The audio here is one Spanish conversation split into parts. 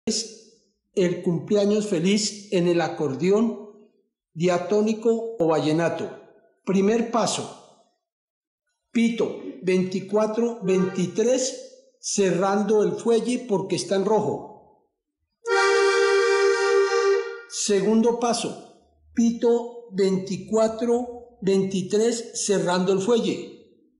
el cumpleaños feliz en el acordeón diatónico o vallenato. Primer paso, pito 24, 23, cerrando el fuelle porque está en rojo. Segundo paso, pito 24, 23, cerrando el fuelle.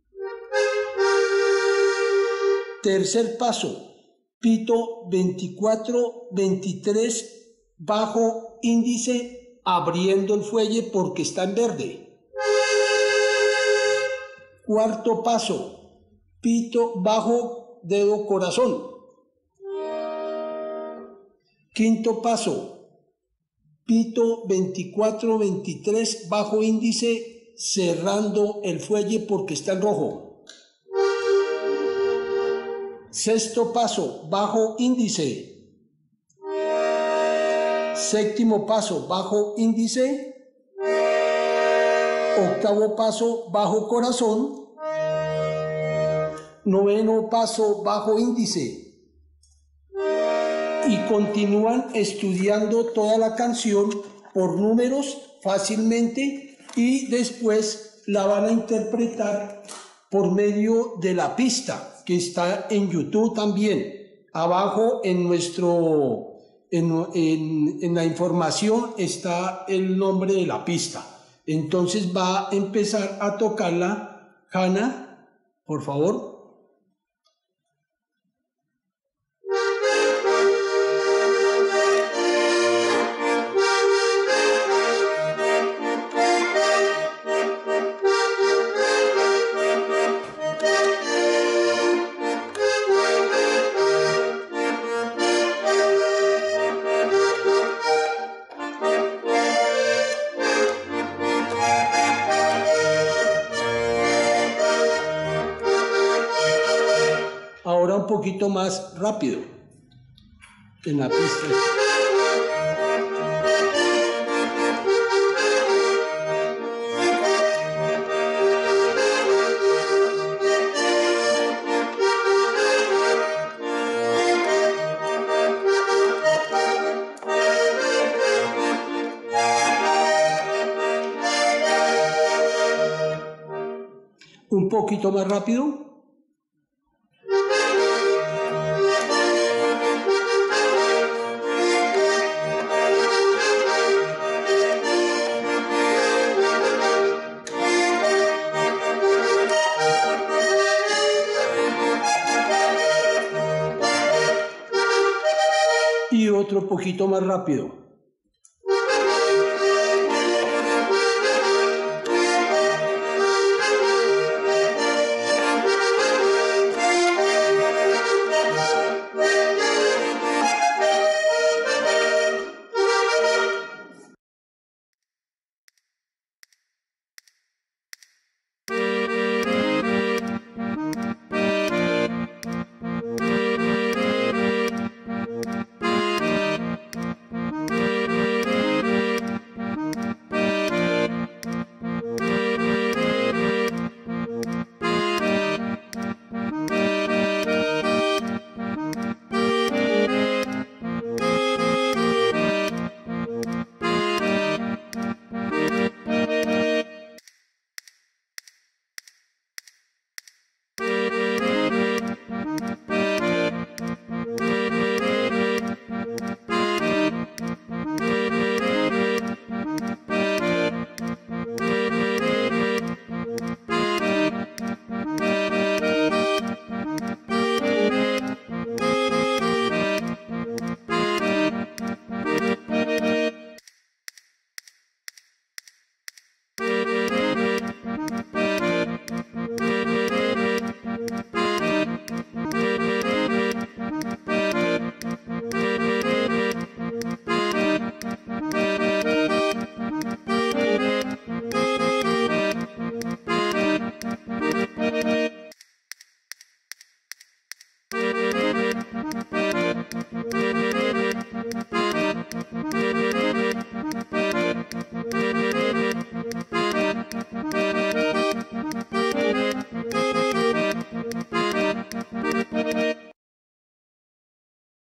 Tercer paso, pito 24, 23, bajo índice, abriendo el fuelle porque está en verde. Cuarto paso, pito bajo, dedo corazón. Quinto paso, pito 24, 23, bajo índice, cerrando el fuelle porque está en rojo. Sexto paso, bajo índice. Séptimo paso, bajo índice. Octavo paso, bajo corazón. Noveno paso, bajo índice. Y continúan estudiando toda la canción por números fácilmente y después la van a interpretar por medio de la pista que está en YouTube también. Abajo en la información está el nombre de la pista. Entonces va a empezar a tocarla Hanna, por favor. Ahora un poquito más rápido en la pista. Un poquito más rápido. Y otro poquito más rápido.